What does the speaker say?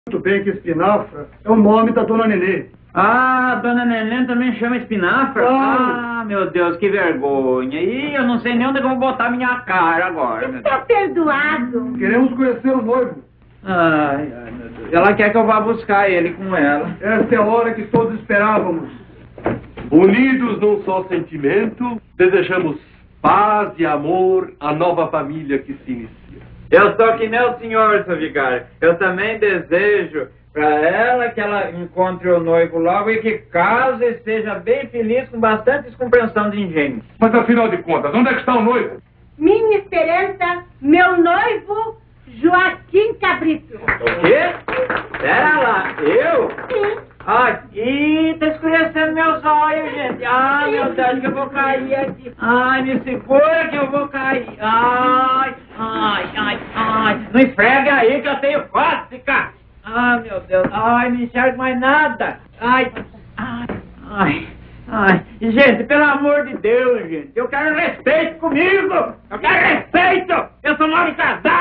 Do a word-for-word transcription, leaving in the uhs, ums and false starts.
Muito bem que Espinafra é o nome da dona Nenê. Ah, dona Nenê também chama Espinafra? Ah. Ah, meu Deus, que vergonha. Ih, eu não sei nem onde eu vou botar minha cara agora. Meu Está Deus. perdoado. Queremos conhecer o noivo. Ai, ai, meu Deus. Ela quer que eu vá buscar ele com ela. Esta é a hora que todos esperávamos. Unidos num só sentimento, desejamos paz e amor à nova família que se inicia. Eu sou que nem o senhor, seu vigário. Eu também desejo para ela que ela encontre o noivo logo e que case e seja bem feliz com bastante descompreensão de engenho. Mas afinal de contas, onde é que está o noivo? Minha esperança, meu noivo, Joaquim Cabrito. O quê? Pera lá, eu? Sim. Ai, ih, tá escurecendo meus olhos, gente. Ai, meu Deus, que eu vou cair aqui. Ai, me segura que eu vou cair. Ai, ai, ai, ai. Não esfrega aí que eu tenho cócega. Ai, meu Deus. Ai, não enxergo mais nada. Ai, ai, ai, ai. Gente, pelo amor de Deus, gente. Eu quero respeito comigo. Eu quero respeito. Eu sou mal casado.